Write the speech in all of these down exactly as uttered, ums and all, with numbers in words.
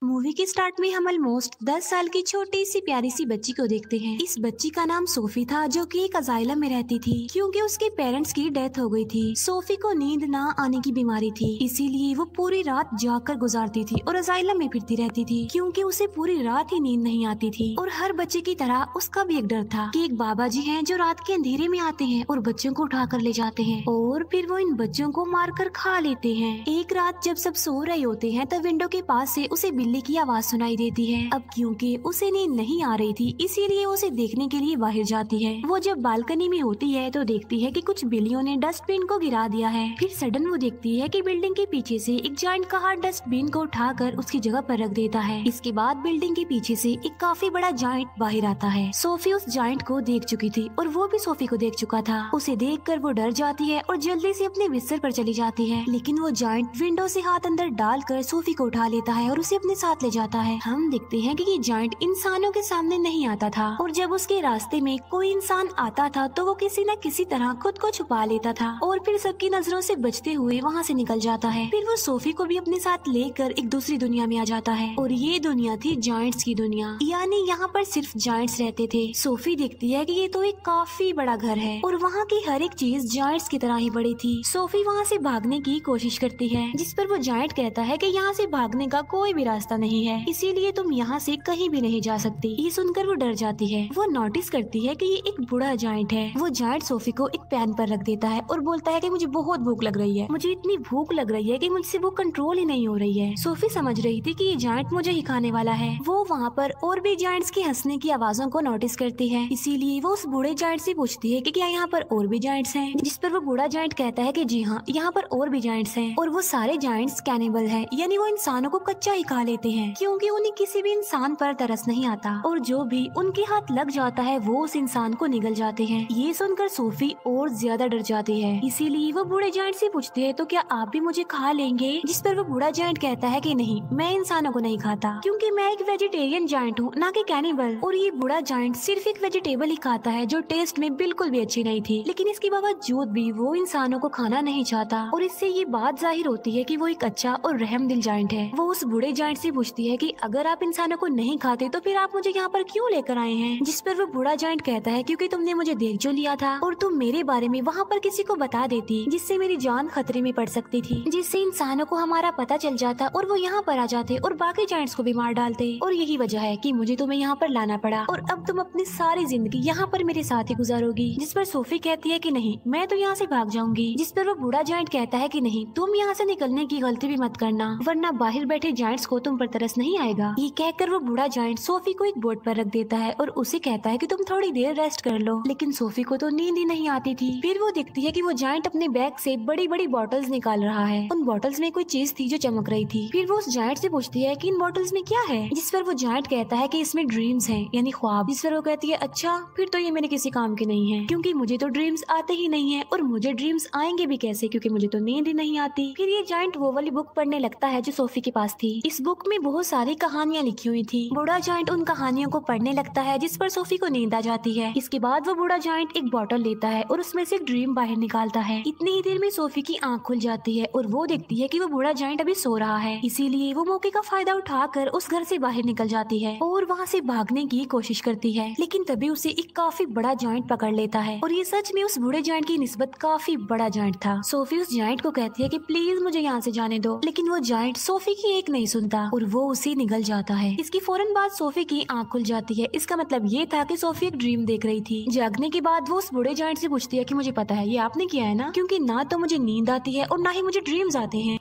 Movie के start में हम ऑलमोस्ट दस साल की छोटी सी प्यारी सी बच्ची को देखते हैं। इस बच्ची का नाम सोफी था, जो कि एक अजाइलम में रहती थी क्योंकि उसके पेरेंट्स की डेथ हो गई थी। सोफी को नींद ना आने की बीमारी थी, इसीलिए वो पूरी रात जागकर गुजारती थी और अजाइलम में फिरती रहती थी क्योंकि उसे पूरी रात ही नींद नहीं आती थी। और हर बच्चे की तरह उसका भी एक डर था कि एक बाबा जी हैं जो रात के अंधेरे में आते हैं और बच्चों को उठा कर ले जाते हैं और फिर वो इन बच्चों को मार कर खा लेते हैं। एक रात जब सब सो रहे होते हैं तब विंडो के पास से उसे बिल्ली की आवाज सुनाई देती है। अब क्योंकि उसे नींद नहीं आ रही थी, इसीलिए उसे देखने के लिए बाहर जाती है। वो जब बालकनी में होती है तो देखती है कि कुछ बिल्लियों ने डस्टबिन को गिरा दिया है। फिर सडन वो देखती है कि बिल्डिंग के पीछे से एक जायंट का हाथ डस्टबिन को उठाकर उसकी जगह पर रख देता है। इसके बाद बिल्डिंग के पीछे से एक काफी बड़ा जायंट बाहर आता है। सोफी उस जायंट को देख चुकी थी और वो भी सोफी को देख चुका था। उसे देखकर वो डर जाती है और जल्दी से अपने बिस्तर पर चली जाती है, लेकिन वो जायंट विंडो से हाथ अंदर डालकर सोफी को उठा लेता है और उसे अपने साथ ले जाता है। हम देखते हैं कि ये जायंट इंसानों के सामने नहीं आता था और जब उसके रास्ते में कोई इंसान आता था तो वो किसी न किसी तरह खुद को छुपा लेता था और फिर सबकी नजरों से बचते हुए वहाँ से निकल जाता है। फिर वो सोफी को भी अपने साथ लेकर एक दूसरी दुनिया में आ जाता है और ये दुनिया थी जायंट्स की दुनिया, यानी यहाँ पर सिर्फ जायंट्स रहते थे। सोफी देखती है कि ये तो एक काफी बड़ा घर है और वहाँ की हर एक चीज जायंट्स की तरह ही बड़ी थी। सोफी वहाँ से भागने की कोशिश करती है, जिस पर वो जायंट कहता है कि यहाँ से भागने का कोई भी रास्ता नहीं है, इसीलिए तुम यहाँ से कहीं भी नहीं जा सकती। ये सुनकर वो डर जाती है। वो नोटिस करती है कि ये एक बूढ़ा जायंट है। वो जायंट सोफी को एक पैन पर रख देता है और बोलता है कि मुझे बहुत भूख लग रही है, मुझे इतनी भूख लग रही है कि मुझसे वो कंट्रोल ही नहीं हो रही है। सोफी समझ रही थी कि ये जायंट मुझे ही खाने वाला है। वो वहाँ पर और भी जायंट्स के हंसने की आवाजों को नोटिस करती है, इसीलिए वो उस बूढ़े जायंट से पूछती है कि क्या यहाँ पर और भी जायंट्स हैं, जिस पर वो बूढ़ा जायंट कहता है कि जी हाँ, यहाँ पर और भी जायंट्स हैं और वो सारे जायंट्स कैनिबल हैं, यानी वो इंसानों को कच्चा ही खा लेते हैं क्योंकि उन्हें किसी भी इंसान पर तरस नहीं आता और जो भी उनके हाथ लग जाता है वो उस इंसान को निगल जाते हैं। ये सुनकर सोफी और ज्यादा डर जाती है, इसीलिए वो बूढ़े जायंट से पूछती है तो क्या आप भी मुझे खा लेंगे, जिस पर वो बूढ़ा जायंट कहता है कि नहीं, मैं इंसानों को नहीं खाता क्योंकि मैं एक वेजिटेरियन जायंट हूँ, ना कि कैनिबल। और ये बूढ़ा जायंट सिर्फ एक वेजिटेबल ही खाता है जो टेस्ट में बिल्कुल भी अच्छी नहीं थी, लेकिन इसके बावजूद भी वो इंसानों को खाना नहीं चाहता और इससे ये बात जाहिर होती है कि वो एक अच्छा और रहमदिल जायंट है। वो उस बूढ़े जायंट से पूछती है कि अगर आप इंसानों को नहीं खाते तो फिर आप मुझे यहाँ पर क्यों लेकर आए हैं, जिस पर वो बूढ़ा जायंट कहता है क्योंकि तुमने मुझे देख जो लिया था और तुम मेरे बारे में वहाँ पर किसी को बता देती जिससे मेरी जान खतरे में पड़ सकती थी, जिससे इंसानों को हमारा पता चल जाता और वो यहाँ पर आ जाते और बाकी जायंट्स को भी मार डालते। और यही वजह है कि मुझे तुम्हें यहाँ पर लाना पड़ा और अब तुम अपनी सारी जिंदगी यहाँ पर मेरे साथ ही गुजारोगी, जिस पर सोफी कहती है कि नहीं, मैं तो यहाँ से भाग जाऊंगी, जिस पर वो बूढ़ा जायंट कहता है कि नहीं, तुम यहाँ से निकलने की गलती भी मत करना वरना बाहर बैठे जायंट्स को तुम पर तरस नहीं आएगा। ये कहकर वो बूढ़ा जायंट सोफी को एक बोर्ड पर रख देता है और उसे कहता है कि तुम थोड़ी देर रेस्ट कर लो, लेकिन सोफी को तो नींद ही नहीं आती थी। फिर वो देखती है कि वो जायंट अपने बैग से बड़ी बड़ी बॉटल्स निकाल रहा है। उन बॉटल्स में कोई चीज थी जो चमक रही थी। फिर वो उस जायंट से पूछती है कि इन बॉटल्स में क्या है, जिस पर वो जायंट कहता है कि इसमें ड्रीम्स हैं, यानी ख्वाब। जिस पर वो कहती है अच्छा, फिर तो ये मेरे किसी काम के नहीं है क्योंकि मुझे तो ड्रीम्स आते ही नहीं है और मुझे ड्रीम्स आएंगे भी कैसे क्योंकि मुझे तो नींद ही नहीं आती। फिर ये जायंट वो वाली बुक पढ़ने लगता है जो सोफी के पास थी। इस बुक में बहुत सारी कहानियाँ लिखी हुई थी। बूढ़ा जायंट उन कहानियों को पढ़ने लगता है, जिस पर सोफी को नींद आ जाती है। इसके बाद वो बूढ़ा जायंट एक बॉटल लेता है और उसमें से एक ड्रीम बाहर निकालता है। इतनी ही देर में सोफी की आंख खुल जाती है और वो देखती है कि वो बूढ़ा जायंट अभी सो रहा है, इसीलिए वो मौके का फायदा उठाकर उस घर से बाहर निकल जाती है और वहाँ से भागने की कोशिश करती है, लेकिन तभी उसे एक काफी बड़ा जायंट पकड़ लेता है और ये सच में उस बूढ़े जायंट की निस्बत काफी बड़ा जायंट था। सोफी उस जायंट को कहती है कि प्लीज मुझे यहाँ से जाने दो, लेकिन वो जायंट सोफी की एक नहीं सुनता और वो उसे निगल जाता है। इसकी फौरन बाद सोफी की आंख खुल जाती है। इसका मतलब ये था कि सोफी एक ड्रीम देख रही थी। जागने के बाद वो उस बूढ़े जायंट से पूछती है कि मुझे पता है ये आपने किया है ना, क्योंकि ना तो मुझे नींद आती है और ना ही मुझे ड्रीम्स आते हैं,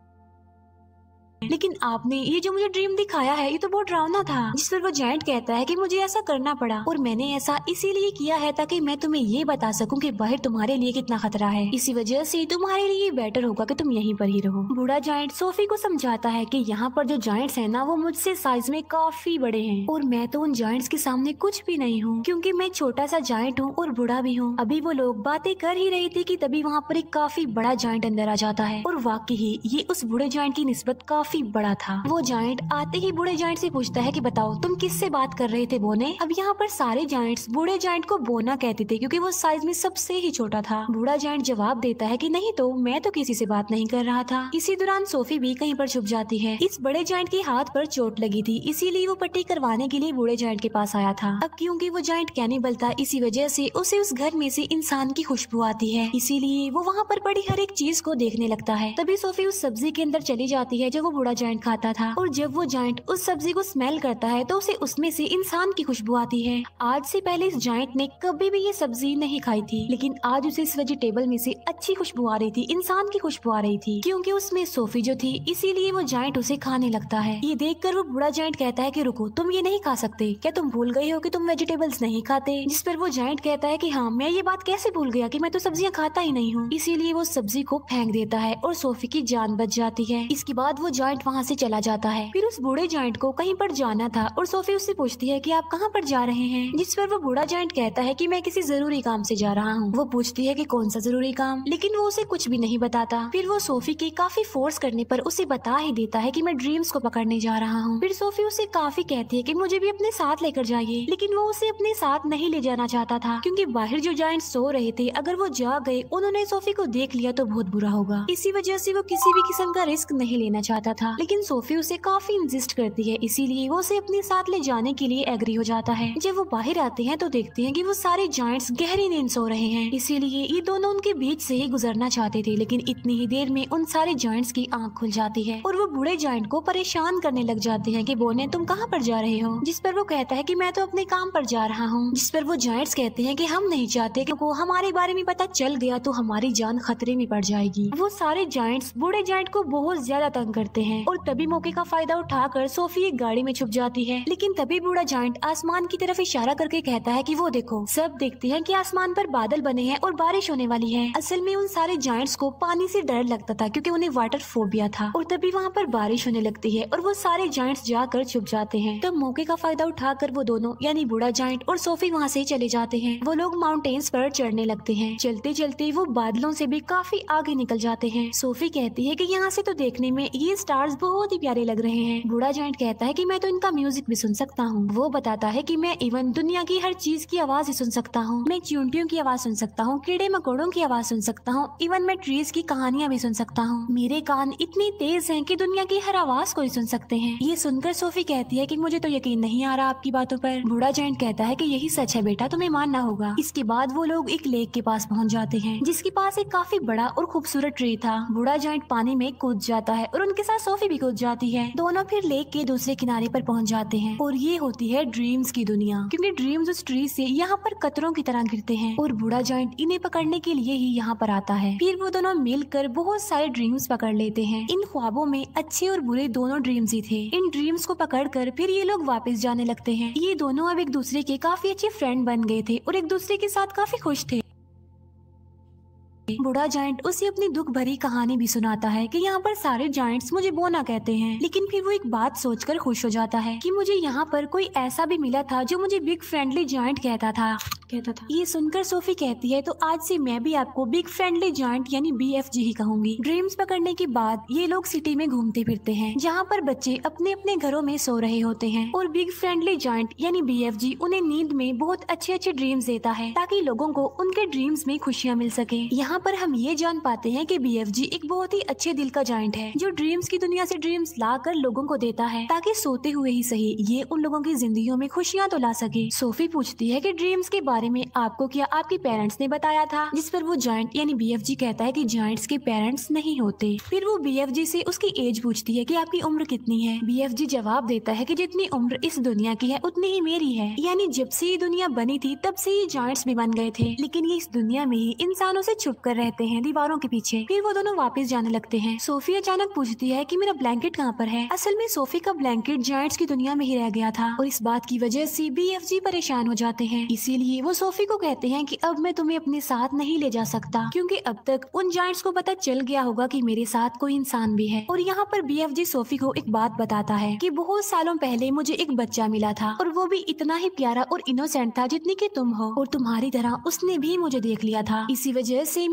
लेकिन आपने ये जो मुझे ड्रीम दिखाया है ये तो बहुत डरावना था। जिस पर वो जायंट कहता है कि मुझे ऐसा करना पड़ा और मैंने ऐसा इसीलिए किया है ताकि मैं तुम्हें ये बता सकूं कि बाहर तुम्हारे लिए कितना खतरा है, इसी वजह से तुम्हारे लिए बेटर होगा कि तुम यहीं पर ही रहो। बूढ़ा जायंट सोफी को समझाता है कि यहाँ पर जो जायंट्स हैं ना वो मुझसे साइज में काफी बड़े हैं और मैं तो उन जायंट्स के सामने कुछ भी नहीं हूँ क्योंकि मैं छोटा सा जायंट हूँ और बूढ़ा भी हूँ। अभी वो लोग बातें कर ही रही थी कि तभी वहाँ पर एक काफी बड़ा जायंट अंदर आ जाता है और वाकई ही ये उस बूढ़े जायंट की निस्बत काफी बड़ा बड़ा था। वो जायंट आते ही बूढ़े जायंट से पूछता है कि बताओ तुम किससे बात कर रहे थे बोने। अब यहाँ पर सारे जायंट्स बूढ़े जायंट को बोना कहते थे क्योंकि वो साइज में सबसे ही छोटा था। बूढ़ा जायंट जवाब देता है कि नहीं तो मैं तो किसी से बात नहीं कर रहा था। इसी दौरान सोफी भी कहीं पर छुप जाती है। इस बड़े जायंट के हाथ पर चोट लगी थी, इसीलिए वो पट्टी करवाने के लिए बूढ़े जायंट के पास आया था। अब क्योंकि वो जायंट कैनिबल था, इसी वजह से उसे उस घर में से इंसान की खुशबू आती है, इसीलिए वो वहाँ पर पड़ी हर एक चीज को देखने लगता है। तभी सोफी उस सब्जी के अंदर चली जाती है जो वो बूढ़ा जायंट खाता था, और जब वो जायंट उस सब्जी को स्मेल करता है तो उसे उसमें से इंसान की खुशबू आती है। आज से पहले इस जायंट ने कभी भी ये सब्जी नहीं खाई थी, लेकिन आज उसे इस वेजिटेबल में से अच्छी खुशबू आ रही थी, इंसान की खुशबू आ रही थी, क्योंकि उसमें सोफी जो थी, इसीलिए वो जायंट उसे खाने लगता है। ये देखकर वो बूढ़ा जायंट कहता है कि रुको, तुम ये नहीं खा सकते, क्या तुम भूल गए हो कि तुम वेजिटेबल्स नहीं खाते। जिस पर वो जायंट कहता है कि हाँ, मैं ये बात कैसे भूल गया कि मैं तो सब्जियां खाता ही नहीं हूँ। इसीलिए वो सब्जी को फेंक देता है और सोफी की जान बच जाती है। इसके बाद वो जायंट वहाँ से चला जाता है। फिर उस बूढ़े जायंट को कहीं पर जाना था और सोफी उससे पूछती है कि आप कहाँ पर जा रहे हैं। जिस पर वो बूढ़ा जायंट कहता है कि मैं किसी जरूरी काम से जा रहा हूँ। वो पूछती है कि कौन सा जरूरी काम, लेकिन वो उसे कुछ भी नहीं बताता। फिर वो सोफी के काफी फोर्स करने पर उसे बता ही देता है कि मैं ड्रीम्स को पकड़ने जा रहा हूँ। फिर सोफी उसे काफी कहती है कि मुझे भी अपने साथ लेकर जाइए, लेकिन वो उसे अपने साथ नहीं ले जाना चाहता था, क्योंकि बाहर जो जायंट सो रहे थे, अगर वो जा गए, उन्होंने सोफी को देख लिया तो बहुत बुरा होगा। इसी वजह से वो किसी भी किस्म का रिस्क नहीं लेना चाहता था, लेकिन सोफी उसे काफी इंसिस्ट करती है, इसीलिए वो उसे अपने साथ ले जाने के लिए एग्री हो जाता है। जब वो बाहर आते हैं तो देखते हैं कि वो सारे जायंट्स गहरी नींद सो रहे हैं, इसीलिए ये दोनों उनके बीच से ही गुजरना चाहते थे, लेकिन इतनी ही देर में उन सारे जायंट्स की आंख खुल जाती है और वो बूढ़े जायंट को परेशान करने लग जाते हैं कि बोने तुम कहाँ पर जा रहे हो। जिस पर वो कहता है कि मैं तो अपने काम पर जा रहा हूँ। जिस पर वो जायंट्स कहते हैं कि हम नहीं चाहते कि को हमारे बारे में पता चल गया तो हमारी जान खतरे में पड़ जाएगी। वो सारे जायंट्स बूढ़े जायंट को बहुत ज्यादा तंग करते हैं और तभी मौके का फायदा उठाकर सोफी एक गाड़ी में छुप जाती है। लेकिन तभी बूढ़ा जायंट आसमान की तरफ इशारा करके कहता है कि वो देखो, सब देखते हैं कि आसमान पर बादल बने हैं और बारिश होने वाली है। असल में उन सारे जायंट्स को पानी से डर लगता था क्योंकि उन्हें वाटर फोबिया था, और तभी वहाँ पर बारिश होने लगती है और वो सारे जायंट्स जाकर छुप जाते हैं। तब मौके का फायदा उठाकर वो दोनों यानी बूढ़ा जायंट और सोफी वहाँ से चले जाते हैं। वो लोग माउंटेन्स पर चढ़ने लगते हैं। चलते चलते वो बादलों से भी काफी आगे निकल जाते हैं। सोफी कहती है कि यहाँ से तो देखने में ये स्टार्स बहुत ही प्यारे लग रहे हैं। बूढ़ा जायंट कहता है कि मैं तो इनका म्यूजिक भी सुन सकता हूँ। वो बताता है कि मैं इवन दुनिया की हर चीज की आवाज ही सुन सकता हूँ। मैं चींटियों की आवाज सुन सकता हूँ, कीड़े मकोड़ों की आवाज सुन सकता हूँ, इवन मैं ट्रीज की कहानियाँ भी सुन सकता हूँ। मेरे कान इतने तेज हैं कि दुनिया की हर आवाज को ही सुन सकते हैं। ये सुनकर सोफी कहती है कि मुझे तो यकीन नहीं आ रहा आपकी बातों पर। बूढ़ा जायंट कहता है कि यही सच है बेटा, तुम्हें मानना होगा। इसके बाद वो लोग एक लेक के पास पहुँच जाते हैं, जिसके पास एक काफी बड़ा और खूबसूरत ट्री था। बूढ़ा जायंट पानी में कूद जाता है और उनके साथ सोफी भी कूद जाती है। दोनों फिर लेक के दूसरे किनारे पर पहुंच जाते हैं और ये होती है ड्रीम्स की दुनिया, क्योंकि ड्रीम्स उस ट्री से यहाँ पर कतरों की तरह गिरते हैं और बूढ़ा जायंट इन्हें पकड़ने के लिए ही यहाँ पर आता है। फिर वो दोनों मिलकर बहुत सारे ड्रीम्स पकड़ लेते हैं। इन ख्वाबों में अच्छे और बुरे दोनों ड्रीम्स ही थे। इन ड्रीम्स को पकड़कर फिर ये लोग वापस जाने लगते हैं। ये दोनों अब एक दूसरे के काफी अच्छे फ्रेंड बन गए थे और एक दूसरे के साथ काफी खुश थे। बूढ़ा जायंट उसे अपनी दुख भरी कहानी भी सुनाता है कि यहाँ पर सारे जायंट्स मुझे बोना कहते हैं, लेकिन फिर वो एक बात सोचकर खुश हो जाता है कि मुझे यहाँ पर कोई ऐसा भी मिला था जो मुझे बिग फ्रेंडली जायंट कहता था कहता था ये सुनकर सोफी कहती है तो आज से मैं भी आपको बिग फ्रेंडली जायंट यानी बी एफ जी ही कहूंगी। ड्रीम्स पकड़ने के बाद ये लोग सिटी में घूमते फिरते हैं, जहाँ पर बच्चे अपने अपने घरों में सो रहे होते हैं और बिग फ्रेंडली जायंट यानी बी एफ जी उन्हें नींद में बहुत अच्छे अच्छे ड्रीम्स देता है ताकि लोगों को उनके ड्रीम्स में खुशियाँ मिल सके। यहाँ पर हम ये जान पाते हैं कि बी एफ जी एक बहुत ही अच्छे दिल का जायंट है जो ड्रीम्स की दुनिया से ड्रीम्स ला कर लोगों को देता है ताकि सोते हुए ही सही ये उन लोगों की जिंदगियों में खुशियाँ तो ला सके। सोफी पूछती है कि ड्रीम्स के बारे में आपको क्या आपके पेरेंट्स ने बताया था, जिस पर वो जायंट यानी बी एफ जी कहता है कि जायंट्स के पेरेंट्स नहीं होते। फिर वो बी एफ जी से उसकी एज पूछती है कि आपकी उम्र कितनी है। बी एफ जी जवाब देता है कि जितनी उम्र इस दुनिया की है उतनी ही मेरी है, यानी जब से ये दुनिया बनी थी तब से ये जायंट्स भी बन गए थे, लेकिन ये इस दुनिया में ही इंसानों से छुप कर रहते हैं दीवारों के पीछे। फिर वो दोनों वापस जाने लगते हैं। सोफी अचानक पूछती है कि मेरा ब्लैंकेट कहाँ पर है। असल में सोफी का ब्लैंकेट जायंट्स की दुनिया में ही रह गया था और इस बात की वजह से बी एफ जी परेशान हो जाते हैं। इसीलिए वो सोफी को कहते हैं कि अब मैं तुम्हें अपने साथ नहीं ले जा सकता क्योंकि अब तक उन जायंट्स को पता चल गया होगा कि मेरे साथ कोई इंसान भी है। और यहाँ पर बी एफ जी सोफी को एक बात बताता है कि बहुत सालों पहले मुझे एक बच्चा मिला था और वो भी इतना ही प्यारा और इनोसेंट था जितनी कि तुम हो, और तुम्हारी तरह उसने भी मुझे देख लिया था। इसी वजह से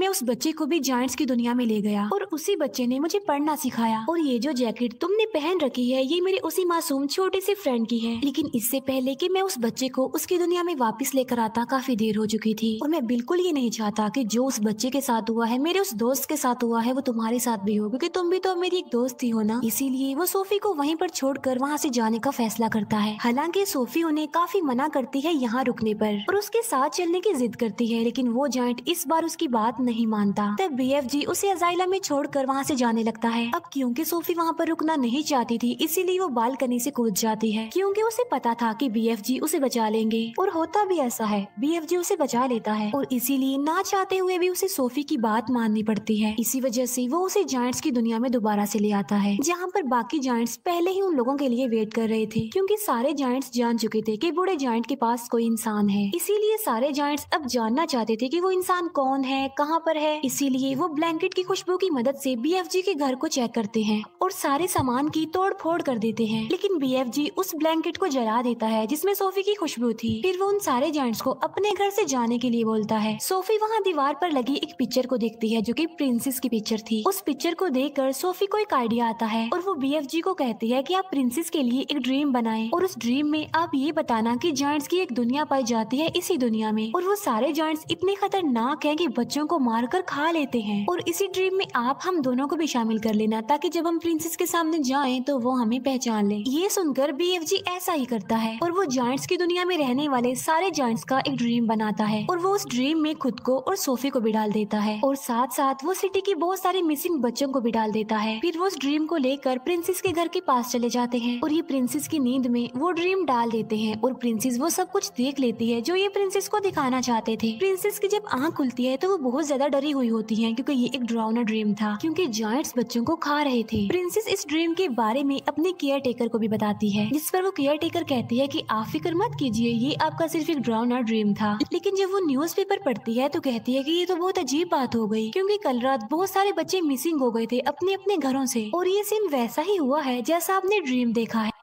मैं उस बच्चे को भी जायंट्स की दुनिया में ले गया और उसी बच्चे ने मुझे पढ़ना सिखाया। और ये जो जैकेट तुमने पहन रखी है ये मेरे उसी मासूम छोटे से फ्रेंड की है। लेकिन इससे पहले कि मैं उस बच्चे को उसकी दुनिया में वापस लेकर आता काफी देर हो चुकी थी और मैं बिल्कुल ये नहीं चाहता कि जो उस बच्चे के साथ हुआ है, मेरे उस दोस्त के साथ हुआ है, वो तुम्हारे साथ भी हो, क्योंकि तुम भी तो मेरी एक दोस्त ही हो ना। इसीलिए वो सोफी को वहीं पर छोड़कर वहाँ से जाने का फैसला करता है। हालांकि सोफी उन्हें काफी मना करती है यहाँ रुकने पर और उसके साथ चलने की जिद करती है, लेकिन वो जायंट इस बार उसकी बात नहीं मानता। तब बीएफजी उसे अजाइला में छोड़कर वहाँ से जाने लगता है। अब क्योंकि सोफी वहाँ पर रुकना नहीं चाहती थी, इसीलिए वो बालकनी से कूद जाती है, क्योंकि उसे पता था कि बीएफजी उसे बचा लेंगे। और होता भी ऐसा है, बीएफजी उसे बचा लेता है और इसीलिए ना चाहते हुए भी उसे सोफी की बात माननी पड़ती है। इसी वजह से वो उसे जायंट्स की दुनिया में दोबारा से ले आता है, जहाँ पर बाकी जायंट्स पहले ही उन लोगों के लिए वेट कर रहे थे, क्योंकि सारे जायंट्स जान चुके थे कि बूढ़े जायंट के पास कोई इंसान है। इसीलिए सारे जायंट्स अब जानना चाहते थे कि वो इंसान कौन है, कहाँ पर है। इसीलिए वो ब्लैंकेट की खुशबू की मदद से बीएफजी के घर को चेक करते हैं और सारे सामान की तोड़ फोड़ कर देते हैं। लेकिन बीएफजी उस ब्लैंकेट को जला देता है जिसमें सोफी की खुशबू थी। फिर वो उन सारे जायंट्स को अपने घर से जाने के लिए बोलता है। सोफी वहाँ दीवार पर लगी एक पिक्चर को देखती है जो कि प्रिंसेस की पिक्चर थी। उस पिक्चर को देखकर सोफी को एक आइडिया आता है और वो बीएफजी को कहती है कि आप प्रिंसेस के लिए एक ड्रीम बनाएं और उस ड्रीम में आप ये बताना कि जायंट्स की एक दुनिया पाई जाती है इसी दुनिया में, और वो सारे जायंट्स इतने खतरनाक हैं कि बच्चों को मारकर खा लेते हैं। और इसी ड्रीम में आप हम दोनों को भी शामिल कर लेना, ताकि जब हम प्रिंसेस के सामने जाएं तो वो हमें पहचान ले। ये सुनकर बीएफजी ऐसा ही करता है और वो जायंट्स की दुनिया में रहने वाले सारे जायंट्स का एक ड्रीम बनाता है और वो उस ड्रीम में खुद को और सोफी को भी डाल देता है और साथ साथ वो सिटी की बहुत सारे मिसिंग बच्चों को भी डाल देता है। फिर वो उस ड्रीम को लेकर प्रिंसेस के घर के पास चले जाते हैं और ये प्रिंसेस की नींद में वो ड्रीम डाल देते हैं और प्रिंसेस वो सब कुछ देख लेती है जो ये प्रिंसेस को दिखाना चाहते थे। प्रिंसेस की जब आंख खुलती है तो वो बहुत ज्यादा डरी हुई होती है, क्योंकि ये एक डरावना ड्रीम था, क्योंकि जायंट्स बच्चों को खा रहे थे। प्रिंसेस इस ड्रीम के बारे में अपने केयर टेकर को भी बताती है, जिस पर वो केयर टेकर कहती है कि आप फिक्र मत कीजिए, ये आपका सिर्फ एक डरावना ड्रीम था। लेकिन जब वो न्यूज़पेपर पढ़ती है तो कहती है कि ये तो बहुत अजीब बात हो गई, क्योंकि कल रात बहुत सारे बच्चे मिसिंग हो गए थे अपने अपने घरों से और ये सीन वैसा ही हुआ है जैसा आपने ड्रीम देखा है।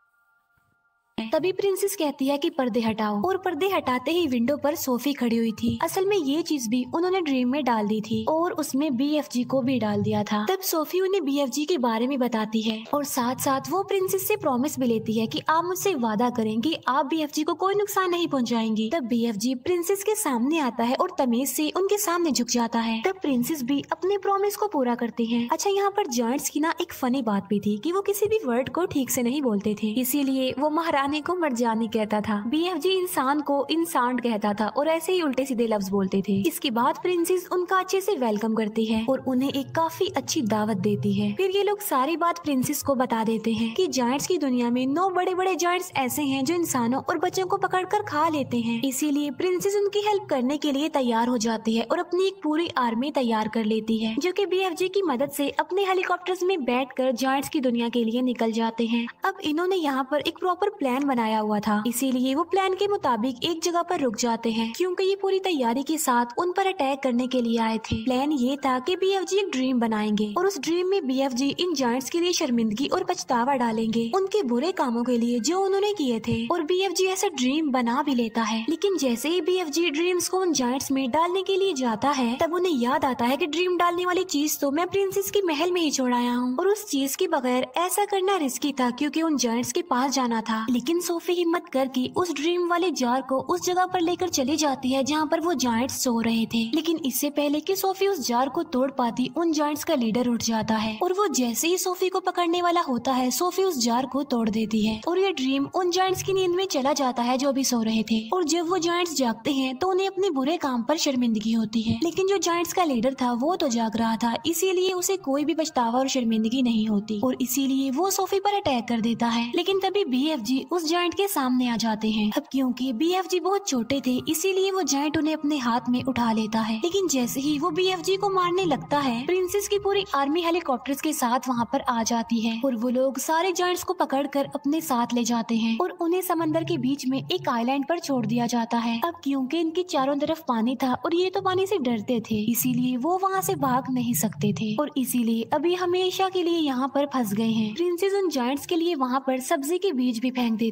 तभी प्रिंसेस कहती है कि पर्दे हटाओ और पर्दे हटाते ही विंडो पर सोफी खड़ी हुई थी। असल में ये चीज भी उन्होंने ड्रीम में डाल दी थी और उसमें बीएफजी को भी डाल दिया था। तब सोफी उन्हें बीएफजी के बारे में बताती है और साथ साथ वो प्रिंसेस से प्रॉमिस भी लेती है कि आप मुझसे वादा करेंगे आप बीएफजी को कोई नुकसान नहीं पहुंचाएंगी। तब बीएफजी प्रिंसेस के सामने आता है और तमीज से उनके सामने झुक जाता है। तब प्रिंसेस भी अपने प्रॉमिस को पूरा करते हैं। अच्छा, यहाँ पर जायंट्स की ना एक फनी बात भी थी कि वो किसी भी वर्ड को ठीक से नहीं बोलते थे, इसीलिए वो महारानी को मर्जानी कहता था, बीएफजी इंसान को इंसान कहता था और ऐसे ही उल्टे सीधे लफ्ज बोलते थे। इसके बाद प्रिंसेस उनका अच्छे से वेलकम करती है और उन्हें एक काफी अच्छी दावत देती है। फिर ये लोग सारी बात प्रिंसेस को बता देते हैं कि जायंट्स की दुनिया में नौ बड़े बड़े जायंट्स ऐसे हैं जो इंसानों और बच्चों को पकड़कर खा लेते हैं। इसीलिए प्रिंसेस उनकी हेल्प करने के लिए तैयार हो जाती है और अपनी एक पूरी आर्मी तैयार कर लेती है, जो कि बीएफजी की मदद से अपने हेलीकॉप्टर्स में बैठकर जायंट्स की दुनिया के लिए निकल जाते हैं। अब इन्होंने यहाँ पर एक प्रॉपर प्लान बनाया हुआ था, इसीलिए वो प्लान के मुताबिक एक जगह पर रुक जाते हैं, क्योंकि ये पूरी तैयारी के साथ उन पर अटैक करने के लिए आए थे। प्लान ये था कि बीएफजी एक ड्रीम बनाएंगे और उस ड्रीम में बीएफजी इन जायंट्स के लिए शर्मिंदगी और पछतावा डालेंगे उनके बुरे कामों के लिए जो उन्होंने किए थे। और बीएफजी ऐसा ड्रीम बना भी लेता है, लेकिन जैसे ही बीएफजी ड्रीम्स को उन जायंट्स में डालने के लिए जाता है तब उन्हें याद आता है कि ड्रीम डालने वाली चीज तो मैं प्रिंसेस के महल में ही छोड़ आया हूँ और उस चीज के बगैर ऐसा करना रिस्की था, क्योंकि उन जायंट्स के पास जाना था। लेकिन सोफी हिम्मत करके उस ड्रीम वाले जार को उस जगह पर लेकर चली जाती है जहाँ पर वो जायंट्स सो रहे थे। लेकिन इससे पहले कि सोफी उस जार को तोड़ पाती, उन जायंट्स का लीडर उठ जाता है और वो जैसे ही सोफी को पकड़ने वाला होता है सोफी उस जार को तोड़ देती है और ये ड्रीम उन जायंट्स की नींद में चला जाता है जो अभी सो रहे थे। और जब वो जायंट्स जागते हैं तो उन्हें अपने बुरे काम पर शर्मिंदगी होती है, लेकिन जो जायंट्स का लीडर था वो तो जाग रहा था, इसीलिए उसे कोई भी पछतावा और शर्मिंदगी नहीं होती और इसीलिए वो सोफी पर अटैक कर देता है। लेकिन तभी बीएफजी उस जायंट के सामने आ जाते हैं। अब क्योंकि बीएफजी बहुत छोटे थे इसीलिए वो जायंट उन्हें अपने हाथ में उठा लेता है। लेकिन जैसे ही वो बीएफजी को मारने लगता है प्रिंसेस की पूरी आर्मी हेलीकॉप्टर्स के साथ वहाँ पर आ जाती है और वो लोग सारे जायंट्स को पकड़कर अपने साथ ले जाते हैं और उन्हें समंदर के बीच में एक आइलैंड पर छोड़ दिया जाता है। अब क्योंकि इनके चारों तरफ पानी था और ये तो पानी से डरते थे, इसीलिए वो वहाँ से भाग नहीं सकते थे और इसीलिए अभी हमेशा के लिए यहाँ पर फंस गए हैं। प्रिंसेस उन जायंट्स के लिए वहाँ पर सब्जी के बीज भी फेंक देती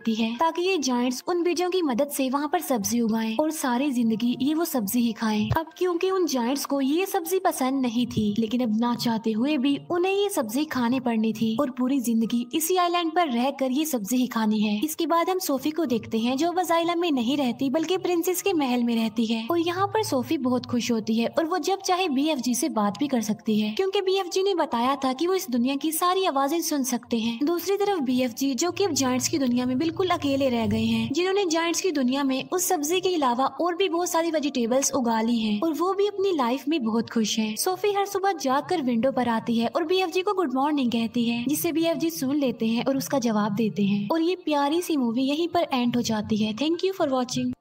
देती है ताकि ये जायंट्स उन बीजों की मदद से वहाँ पर सब्जी उगाएं और सारी जिंदगी ये वो सब्जी ही खाएं। अब क्योंकि उन जायंट्स को ये सब्जी पसंद नहीं थी, लेकिन अब ना चाहते हुए भी उन्हें ये सब्जी खाने पड़नी थी और पूरी जिंदगी इसी आइलैंड पर रहकर ये सब्जी ही खानी है। इसके बाद हम सोफी को देखते हैं जो वजाइला में नहीं रहती बल्कि प्रिंसेस के महल में रहती है और यहाँ पर सोफी बहुत खुश होती है और वो जब चाहे बीएफजी से बात भी कर सकती है क्योंकि बीएफजी ने बताया था कि वो इस दुनिया की सारी आवाजें सुन सकते हैं। दूसरी तरफ बीएफजी जो कि अब जायंट्स की दुनिया में बिल्कुल अकेले रह गए हैं, जिन्होंने जायंट्स की दुनिया में उस सब्जी के अलावा और भी बहुत सारी वेजिटेबल्स उगा ली हैं और वो भी अपनी लाइफ में बहुत खुश हैं। सोफी हर सुबह जाकर विंडो पर आती है और बीएफजी को गुड मॉर्निंग कहती है, जिसे बीएफजी सुन लेते हैं और उसका जवाब देते हैं और ये प्यारी सी मूवी यहीं पर एंड हो जाती है। Thank you for watching.